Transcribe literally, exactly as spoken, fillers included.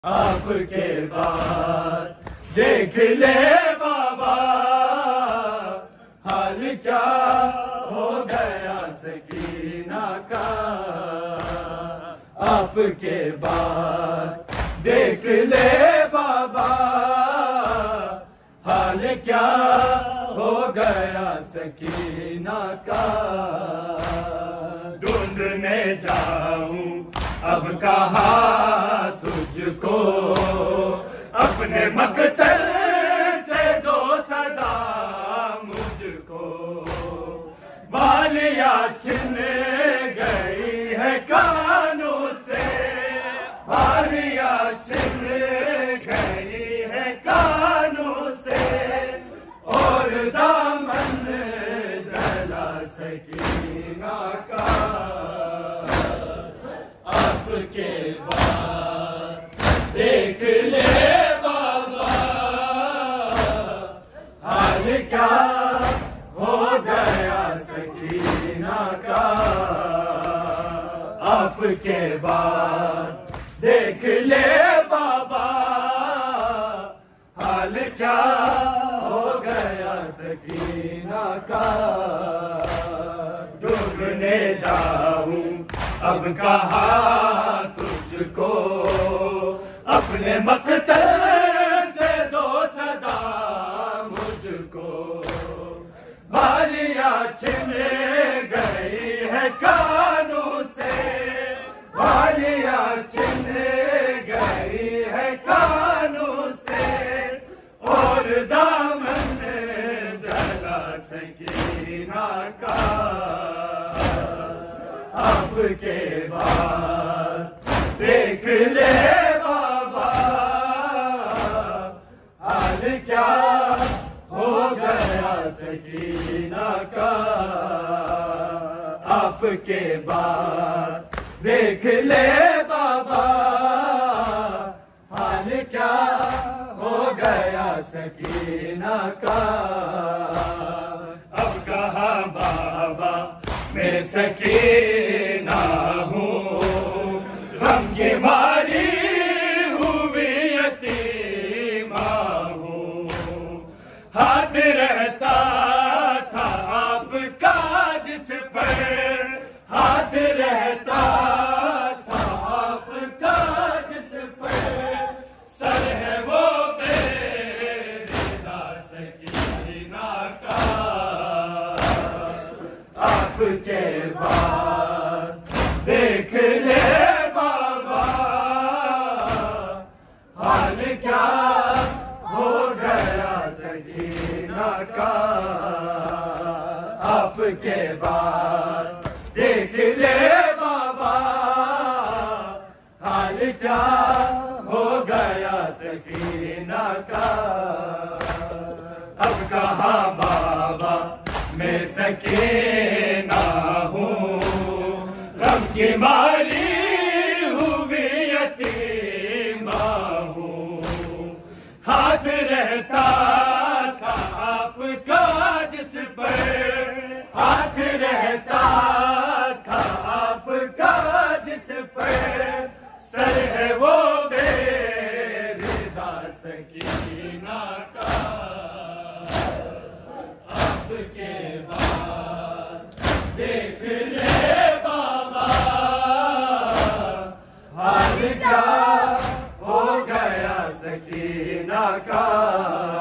आपके बाद देख ले बाबा, हाल क्या हो गया सकीना का। आपके बाद देख ले बाबा, हाल क्या हो गया सकीना का। ढूंढने जाऊं अब कहाँ तुझको, अपने मकतल से दो सदा मुझको। बालियां छिन गई है कानों से, बालियां छिन गई है कानों से, और दामन जला सकीना का। आपके बाद देख ले बाबा, हाल क्या हो गया सकीना का। आपके बाद देख ले बाबा, हाल क्या हो गया सकीना का। ढूंढने जाऊं अब कहाँ तुझको, अपने मकतल से दो सदा मुझको। बालियां छिन गई है कानों से, बालियां छिन गई है कानों से, और दामन जला सकीना का। आपके बाद देख ले बाबा, हाल क्या हो गया सकीना का। आपके बाद देख ले बाबा, हाल क्या हो गया सकीना का। अब कहाँ बाबा मैं सकीना हूँ, गम की मारी हुई यतीमा हूँ। हाथ रहता था आपका जिस पर, हाथ रहता था आपका जिस पर, सर है वो बेरिदा सकीना का। आपके बाद देख ले बाबा, हाल क्या हो गया सकीना का। आपके बाद देख ले बाबा, हाल क्या हो गया सकीना का। अब कहाँ बाबा मैं सकीना हूँ, गम की मारी हुई यतीमा हूँ। हाथ रहता था आपका जिस पर, हाथ रहता था आपका जिस पर, सर है वो बेरिदा सकीना का। आपके बाद देख ले बाबा, हाल क्या हो गया सकीना का।